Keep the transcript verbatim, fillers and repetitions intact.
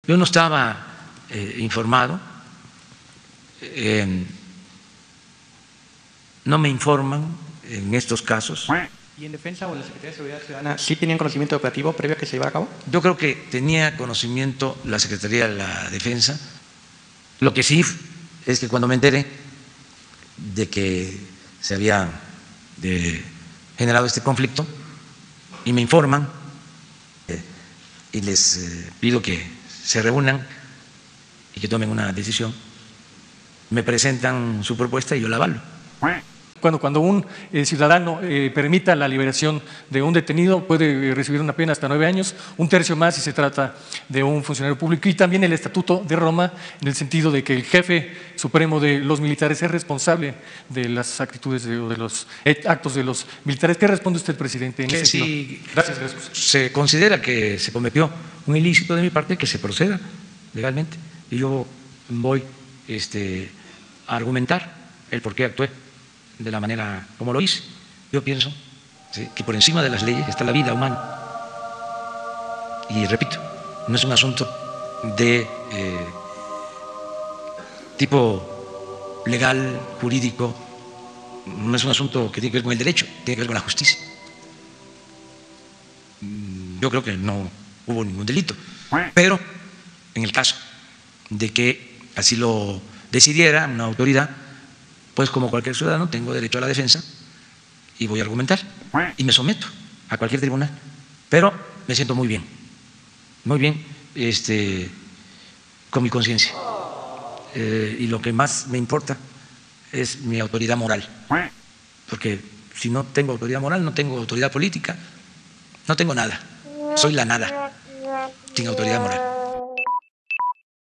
Yo no estaba eh, informado, eh, no me informan en estos casos. ¿Y en Defensa o en la Secretaría de Seguridad Ciudadana sí tenían conocimiento operativo previo a que se llevara a cabo? Yo creo que tenía conocimiento la Secretaría de la Defensa. Lo que sí es que cuando me enteré de que se había de, generado este conflicto y me informan eh, y les eh, pido que se reúnan y que tomen una decisión, me presentan su propuesta y yo la avalo. Cuando, cuando un eh, ciudadano eh, permita la liberación de un detenido puede eh, recibir una pena hasta nueve años, un tercio más si se trata de un funcionario público, y también el Estatuto de Roma en el sentido de que el jefe supremo de los militares es responsable de las actitudes de, o de los actos de los militares. ¿Qué responde usted, presidente, en que ese si sentido? Gracias, gracias. Se considera que se cometió un ilícito de mi parte, que se proceda legalmente y yo voy este, a argumentar el por qué actué de la manera como lo hice. Yo pienso ¿sí? que por encima de las leyes está la vida humana. Y repito, no es un asunto de eh, tipo legal, jurídico, no es un asunto que tiene que ver con el derecho, tiene que ver con la justicia. Yo creo que no hubo ningún delito, pero en el caso de que así lo decidiera una autoridad, pues como cualquier ciudadano tengo derecho a la defensa y voy a argumentar y me someto a cualquier tribunal, pero me siento muy bien, muy bien este, con mi conciencia eh, y lo que más me importa es mi autoridad moral, porque si no tengo autoridad moral no tengo autoridad política, no tengo nada, soy la nada sin autoridad moral.